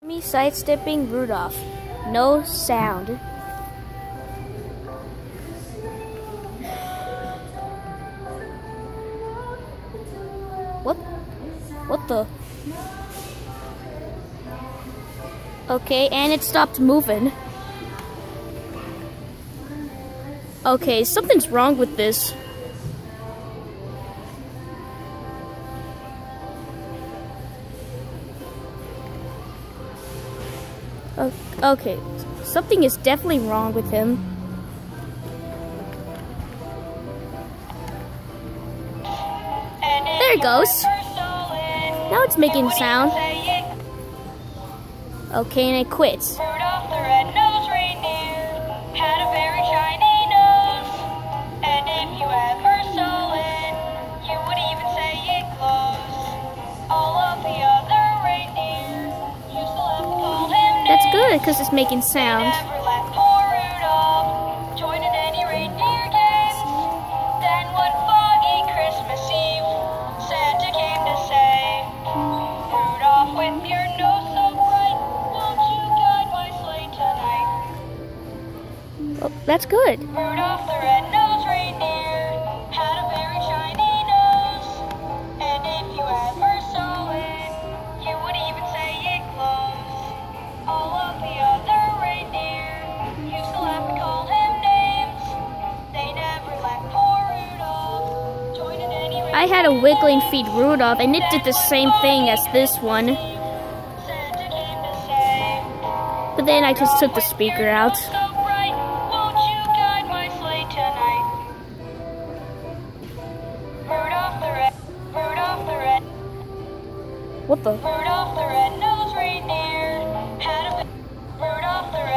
Me sidestepping Rudolph. No sound. What the? Okay, and it stopped moving. Okay, something's wrong with this. Okay, something is definitely wrong with him. There it goes. Now it's making sound. Okay, and it quits. Rudolph the red-nosed reindeer had a very shiny nose, and if you ever saw it, you would even say it glows. All of the other reindeer used to love to call him names. That's good, because it's making sound. They never let poor Rudolph join in any reindeer games. Then one foggy Christmas Eve, Santa came to say, Rudolph, with your nose so bright, won't you guide my sleigh tonight? Oh, that's good. Rudolph the red-nosed reindeer had a very shiny nose, and if you ever saw it, you would even say it glows. All of the other reindeer used to laugh and call him names. They never let poor Rudolph join in any reindeer I had a wiggling feet Rudolph, and it did the same thing as this one. Santa came to say, But then I just took the speaker out. so bright, won't you guide my sleigh tonight? Rudolph the red, What the? Rudolph the red-nosed reindeer had a Rudolph the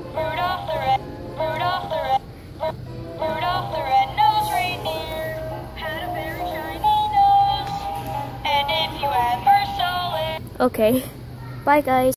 red-nosed reindeer had a very shiny nose, and if you ever saw it. Okay. Bye, guys.